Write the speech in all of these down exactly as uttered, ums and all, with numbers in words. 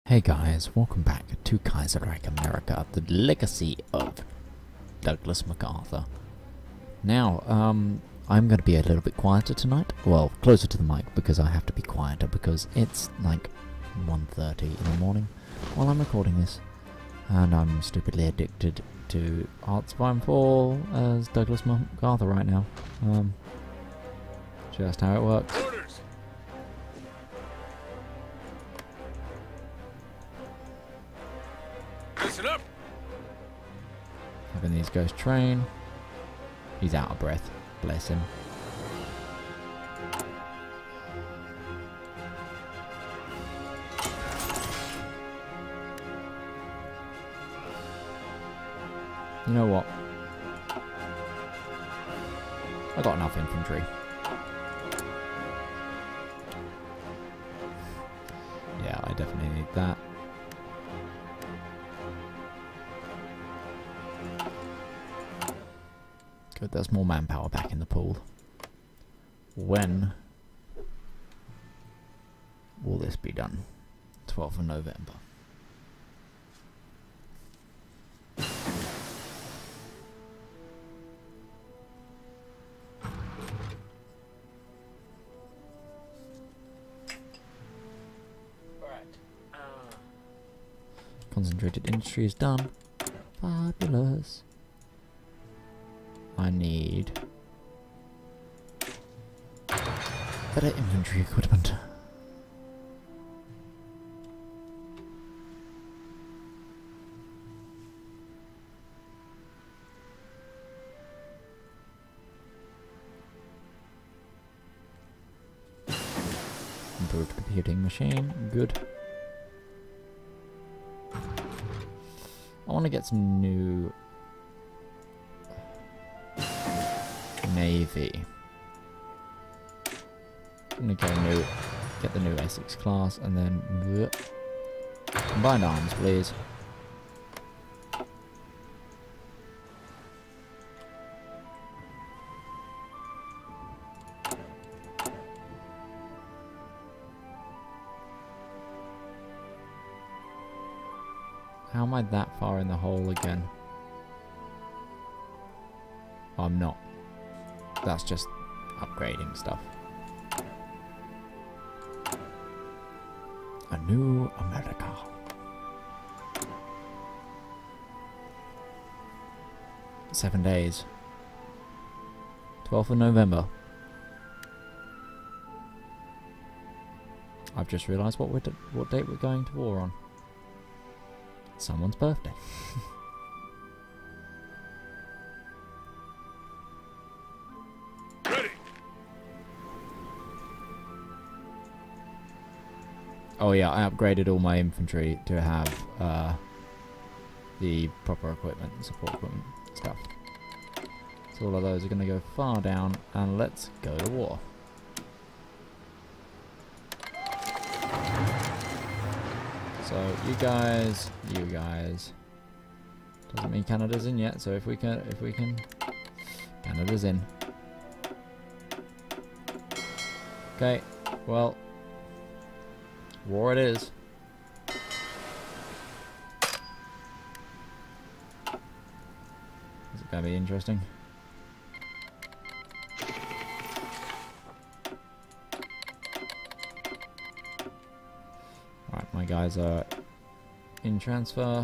Hey guys, welcome back to Kaiserreich America, the legacy of Douglas MacArthur. Now, um, I'm going to be a little bit quieter tonight, well, closer to the mic because I have to be quieter because it's like one thirty in the morning while I'm recording this, and I'm stupidly addicted to Hearts of Ironfall as Douglas MacArthur right now. Um, just how it works. Listen up. Having these guys train. He's out of breath. Bless him. You know what? I got enough infantry. Yeah, I definitely need that. Good, there's more manpower back in the pool. When will this be done? twelfth of November. Concentrated industry is done. Fabulous. I need better infantry equipment. Improved computing machine, good. I want to get some new Navy. I'm gonna go new, get the new Essex class, and then bleh, combined arms, please. How am I that far in the hole again? Oh, I'm not. That's just upgrading stuff. A new America. Seven days. twelfth of November. I've just realised what we're what date we're going to war on. Someone's birthday. Oh yeah, I upgraded all my infantry to have uh, the proper equipment, support equipment stuff. So all of those are going to go far down, and let's go to war. So you guys, you guys. Doesn't mean Canada's in yet. So if we can, if we can, Canada's in. Okay, well. War it is. Is it gonna be interesting? Alright, my guys are in transfer.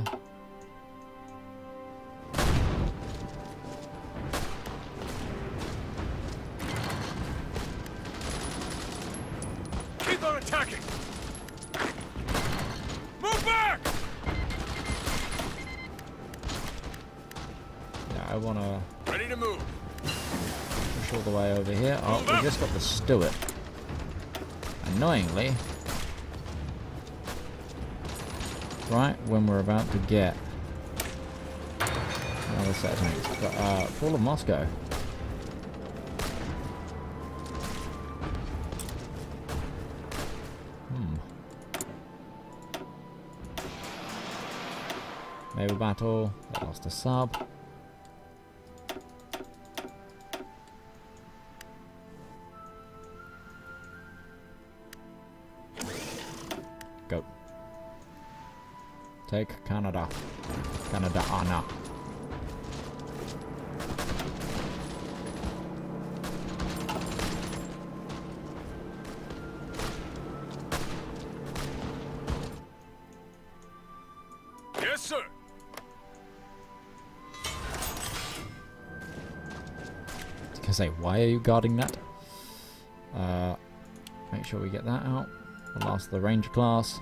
Keep on attacking. I want to ready to move. Push all the way over here. Oh, we just got the Stuart. Annoyingly, right when we're about to get another set of tanks. But, uh, Fall of Moscow. Hmm. Naval battle. They lost a sub. Go. Take Canada. Canada, Anna. Yes, sir. I say, why are you guarding that? Uh, make sure we get that out. The last of the Ranger class.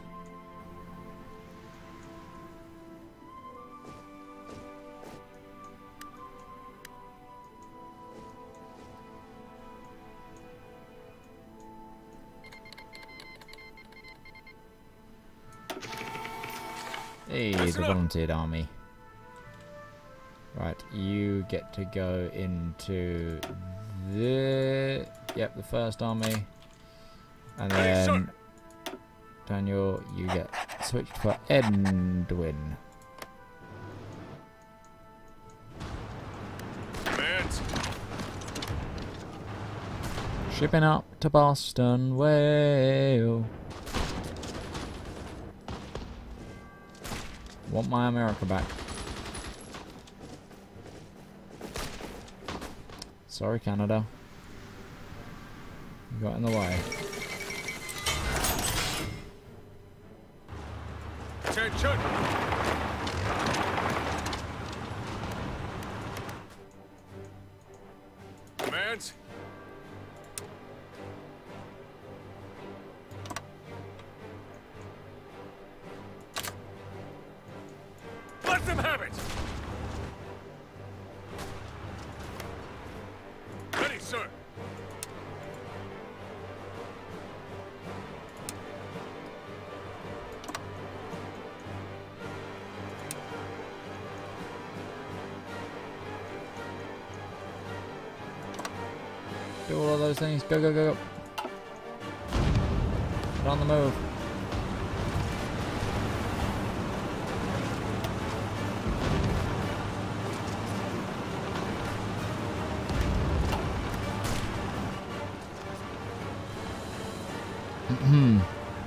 Hey, the volunteered army. Right, you get to go into the yep, the first army, and then Daniel, you get switched for Edwin. Commands. Shipping up to Boston, Whale. Want my America back. Sorry, Canada. You got in the way. Attention. Commands. Let them have it. Ready, sir. Do all of those things. Go, go, go, go. Get on the move. Hmm.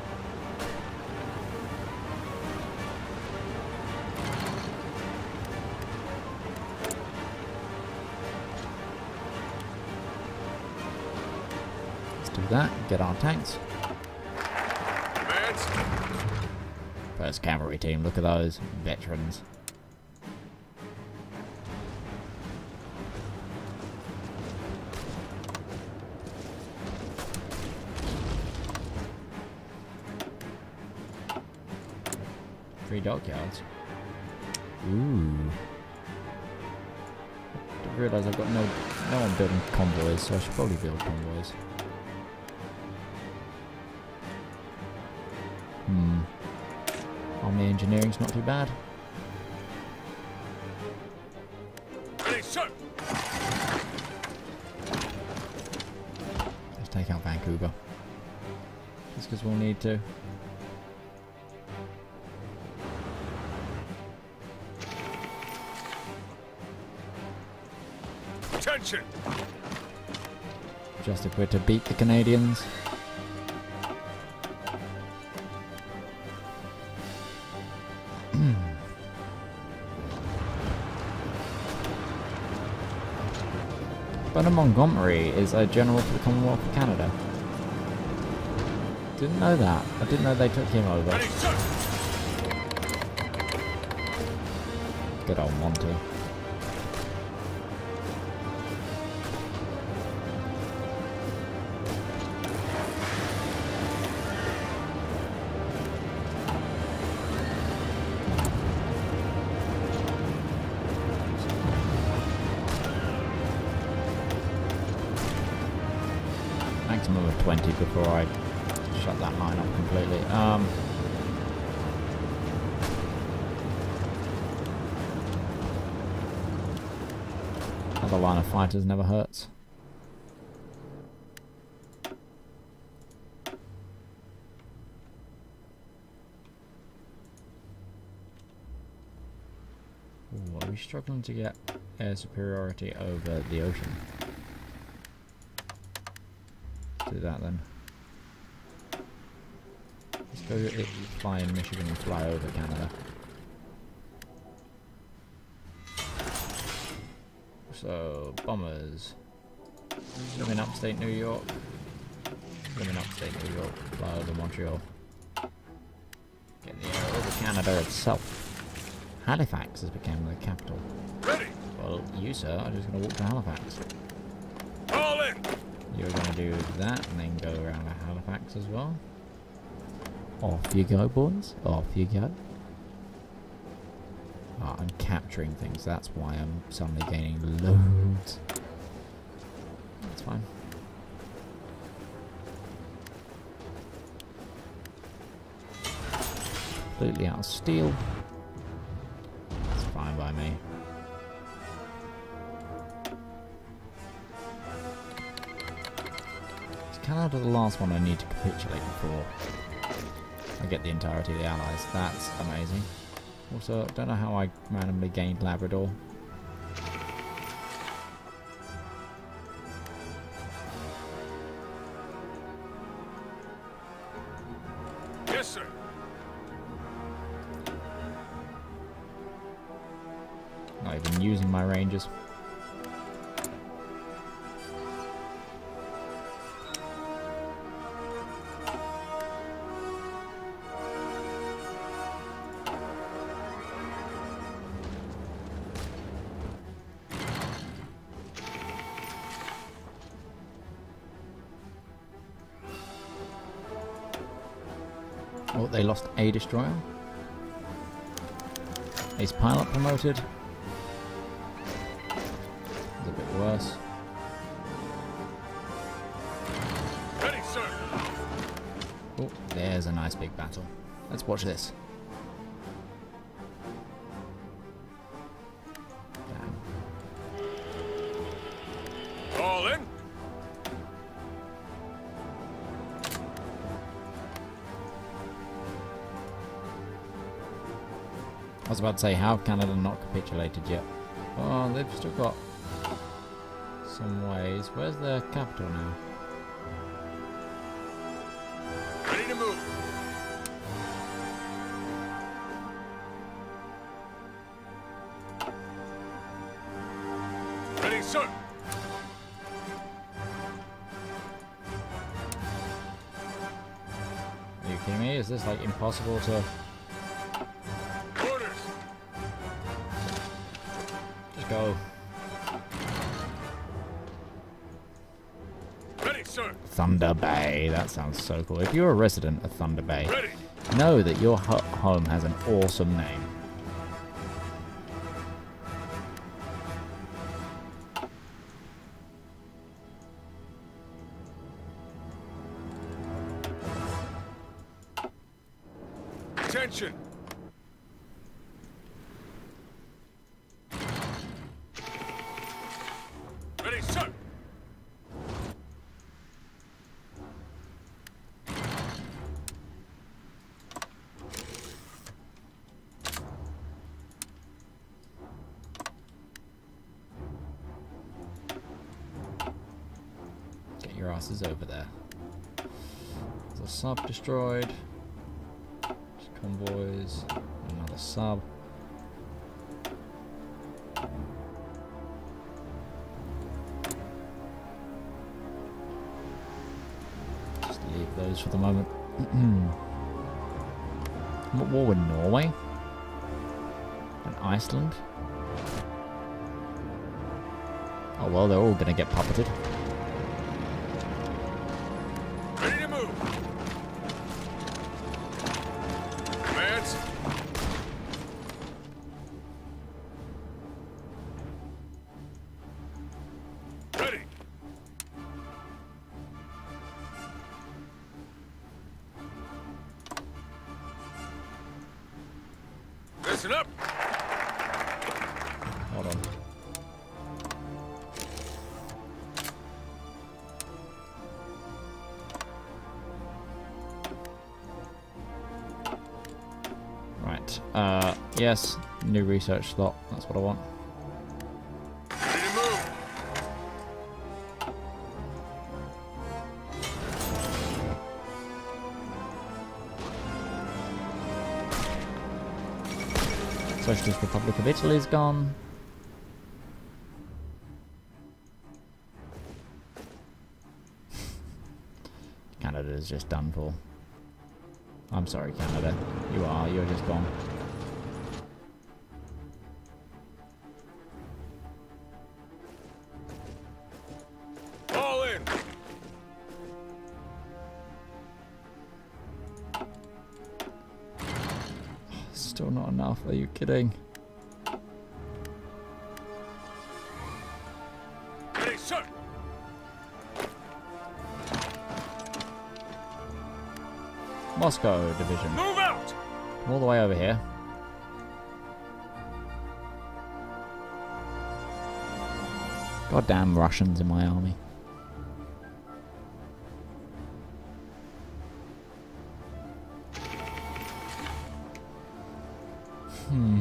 Let's do that. Get our tanks. Commands. First cavalry team. Look at those veterans. Three dockyards. Ooh. I realise I've got no no one building convoys, so I should probably build convoys. Hmm. Army engineering's not too bad. Ready, sir. Let's take out Vancouver. Just because we'll need to. Attention. Just if we're to beat the Canadians. Bernard Montgomery is a general for the Commonwealth of Canada. Didn't know that. I didn't know they took him over. Ready, sir. Good old Monty. Maximum of twenty before I shut that line off completely. Um, another line of fighters never hurts. Ooh, are we struggling to get air superiority over the ocean? Do that then. Let's go it, fly in Michigan and fly over Canada. So, bombers. Live in upstate New York. Live in upstate New York. Fly over Montreal. Get in the air over Canada itself. Halifax has become the capital. Ready. Well, you, sir, are just going to walk to Halifax. All in. You're going to do that and then go around to Halifax as well. Off you go, boys. Off you go. Oh, I'm capturing things. That's why I'm suddenly gaining loads. That's fine. Completely out of steel. That's fine by me. Is Canada the last one I need to capitulate before I get the entirety of the Allies? That's amazing. Also, I don't know how I randomly gained Labrador. Yes, sir. Not even using my rangers. Oh, they lost a destroyer. Ace pilot promoted. It's a bit worse. Ready, sir. Oh, there's a nice big battle. Let's watch this. Damn. All in. I was about to say, how have Canada not capitulated yet? Oh, they've still got some ways. Where's their capital now? Ready to move. Ready, sir. Are you kidding me? Is this like impossible to... Orders. Just go. Ready, sir. Thunder Bay. That sounds so cool. If you're a resident of Thunder Bay, Ready. know that your ho home has an awesome name. Attention. Ready, sir. Get your asses over there. There's a sub destroyed. Just convoys. Another sub. Just leave those for the moment. I'm at war with Norway and Iceland. Oh well, they're all gonna get puppeted. Ready to move. Commands. Ready. Listen up. Hold on. Right. Uh, yes. New research slot. That's what I want. Ready to move. Socialist Republic of Italy's gone. Canada's just done for. I'm sorry, Canada. You are. You're just gone. All in. Still not enough. Are you kidding? Ready, sir. Moscow division. Move out. Come all the way over here. Goddamn Russians in my army. Hmm.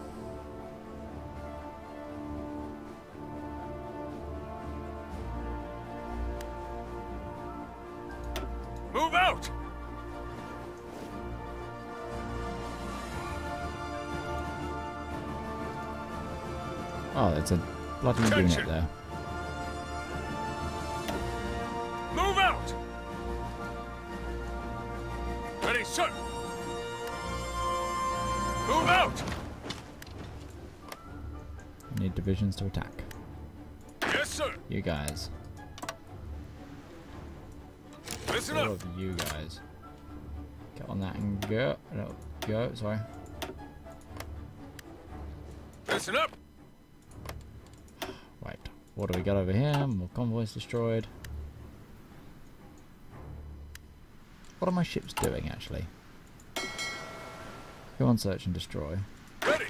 Move out. Oh, it's a bloody unit Attention. there. Move out. Ready, sir. Move out. I need divisions to attack. Yes, sir. You guys. Listen All up. of you guys. Get on that and go. No, go, sorry. Listen up. Right. What do we got over here? More convoys destroyed. What are my ships doing, actually? Go on, search and destroy. Ready.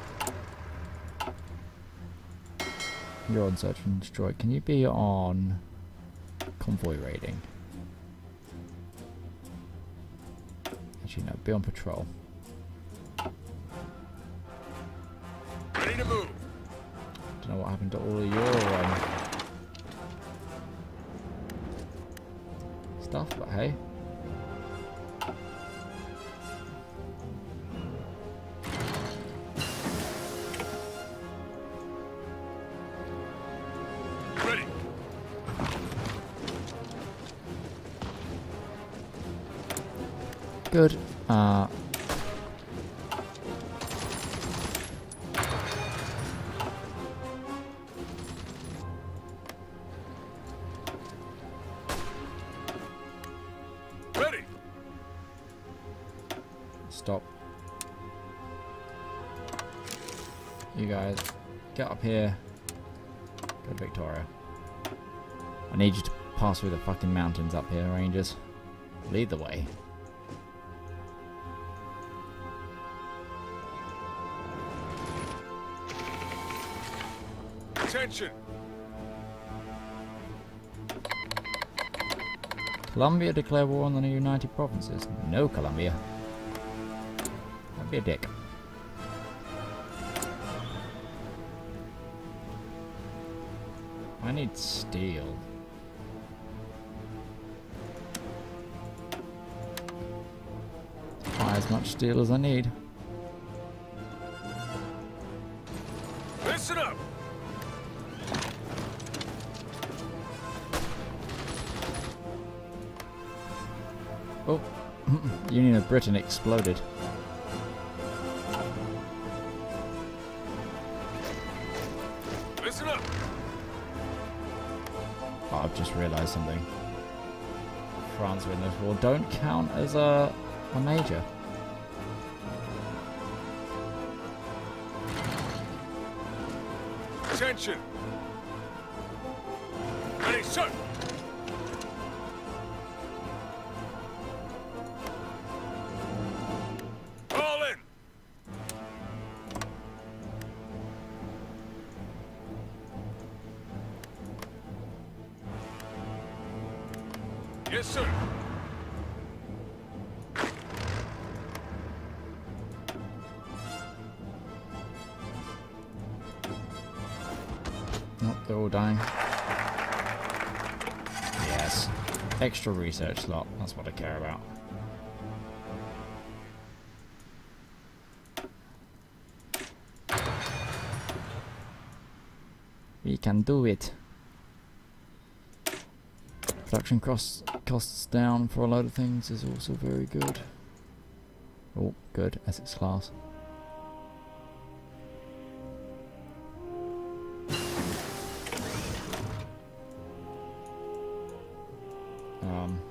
You're on search and destroy. Can you be on convoy raiding? Actually, no. Be on patrol. Ready to move. Don't know what happened to all of your um, stuff, but hey. Ready. Good. Uh, Ready. stop. You guys, get up here. Go to Victoria. I need you to pass through the fucking mountains up here, Rangers. Lead the way. Attention. Colombia declare war on the United Provinces. No, Colombia. Don't be a dick. I need steel. Buy as much steel as I need. Listen up. Oh, Union of Britain exploded. Listen up. Oh, I've just realised something. France win this war don't count as a, a major. Attention. Ready, sir. All in. Yes, sir. Nope, they're all dying. Yes. Extra research slot. That's what I care about. We can do it. Production costs costs down for a load of things is also very good. Oh, good. Essex class. Um.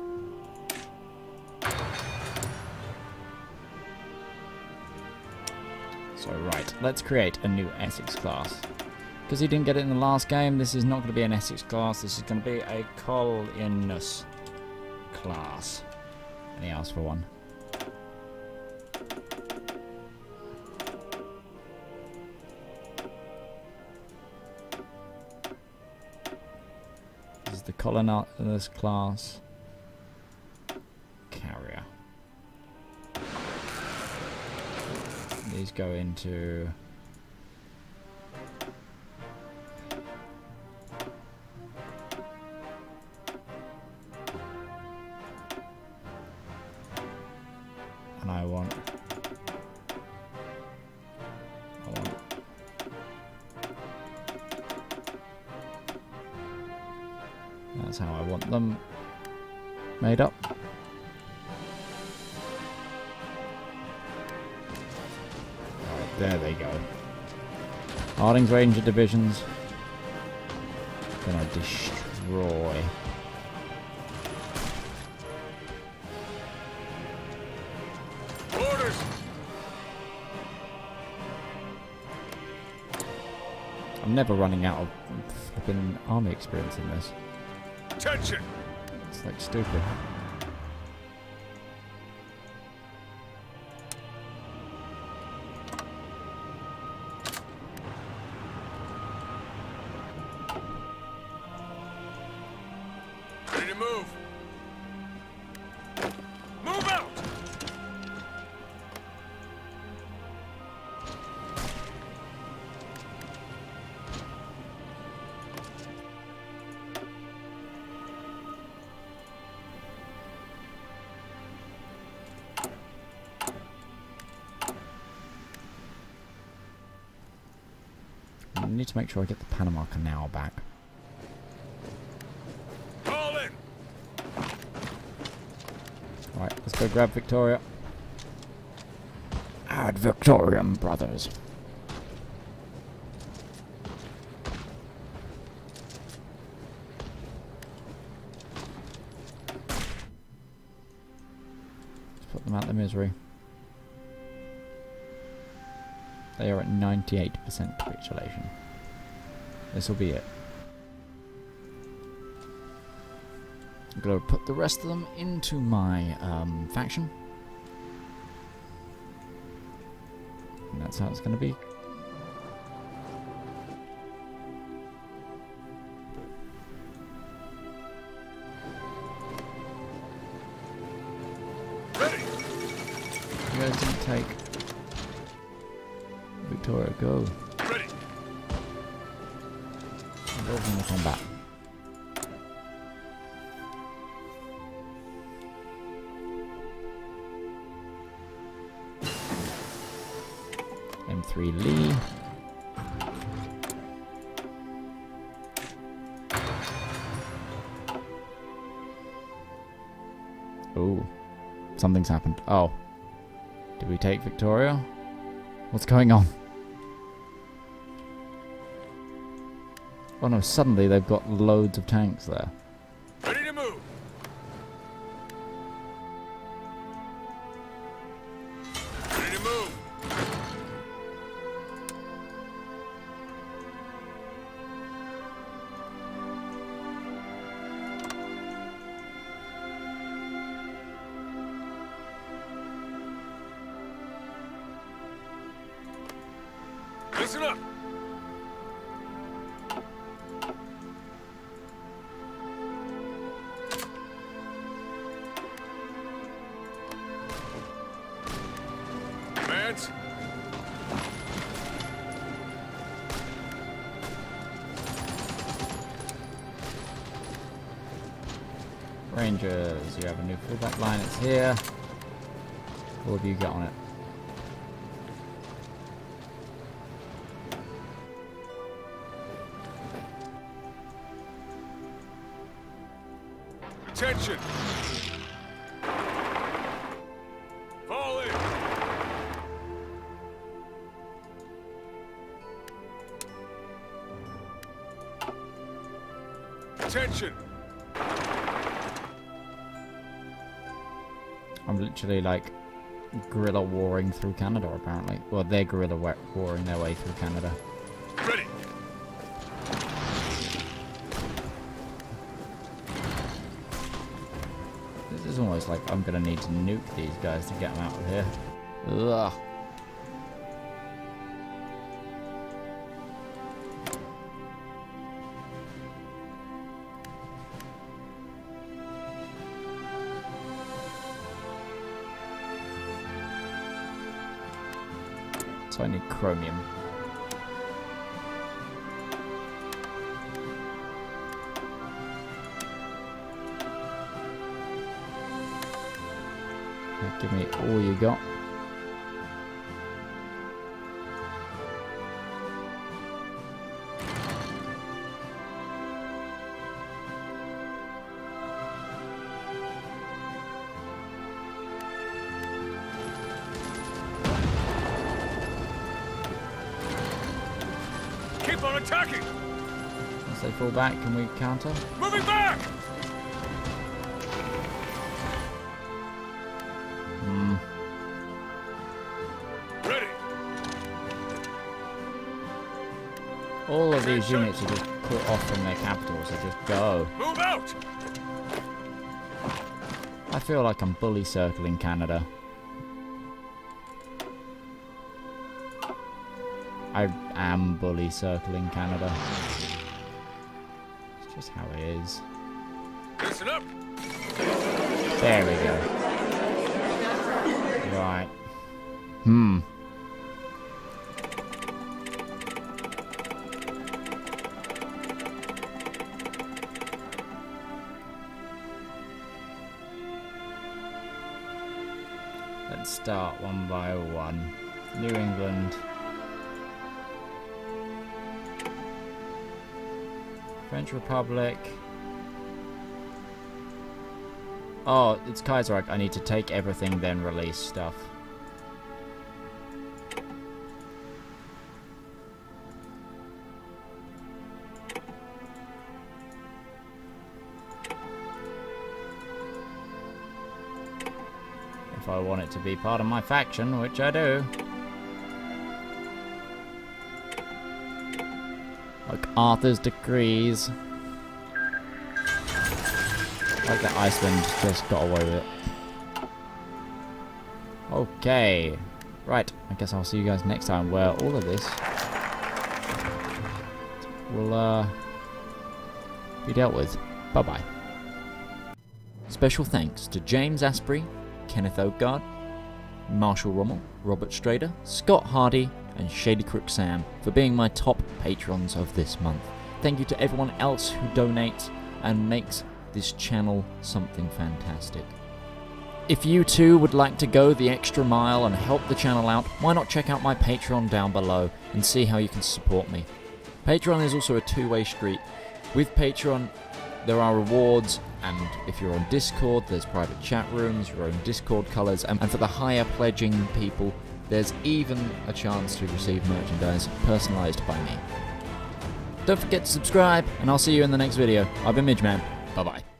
So right, let's create a new Essex class. Because he didn't get it in the last game, this is not going to be an Essex class, this is going to be a Collinus class. And he asked for one. This is the Collinus class. Carrier. These go into... And I want... I want... That's how I want them made up. Right, there they go. Harding's Ranger divisions. Gonna destroy. Orders! I'm never running out of flipping army experience in this. Attention! It's like stupid. Ready to move! Move out! I need to make sure I get the Panama Canal back. All in! Right, let's go grab Victoria. Ad Victoriam, brothers. Let's put them out of misery. They are at ninety-eight percent capitulation. This will be it. I'm going to put the rest of them into my um, faction. And that's how it's going to be. Ready! You guys didn't take Victoria, go. Ready! Involved in the combat. M three Lee. Oh, something's happened. Oh, did we take Victoria? What's going on? Oh no, suddenly they've got loads of tanks there. Ready to move! Ready to move! Listen up! Commands? Rangers, you have a new fullback line, it's here. What have you got on it? Attention! Fall in! Attention! I'm literally like guerrilla warring through Canada, apparently. Well, they're guerrilla wa warring their way through Canada. Ready! This is almost like I'm gonna need to nuke these guys to get them out of here. Ugh. So I need chromium. Yeah, give me all you got. Keep on attacking! Once they fall back, can we counter? Moving back! Hmm. Ready! All of these units are just cut off from their capitals, so just go. Move out! I feel like I'm bully circling Canada. I am bully circling Canada. It's just how it is. Listen up! There we go. Right. Hmm. Let's start one by one. New England. French Republic. Oh, it's Kaiserreich. I need to take everything, then release stuff. If I want it to be part of my faction, which I do. Like Arthur's decrees. Like that Iceland just got away with it. Okay. Right, I guess I'll see you guys next time where all of this will uh, be dealt with. Bye-bye. Special thanks to James Asprey, Kenneth Oakgard, Marshall Rommel, Robert Strader, Scott Hardy, and Shady Crook Sam for being my top patrons of this month. Thank you to everyone else who donates and makes this channel something fantastic. If you too would like to go the extra mile and help the channel out, why not check out my Patreon down below and see how you can support me. Patreon is also a two-way street. With Patreon, there are rewards, and if you're on Discord, there's private chat rooms, your own Discord colours, and for the higher pledging people, there's even a chance to receive merchandise personalised by me. Don't forget to subscribe, and I'll see you in the next video. I've been Midgeman. Bye-bye.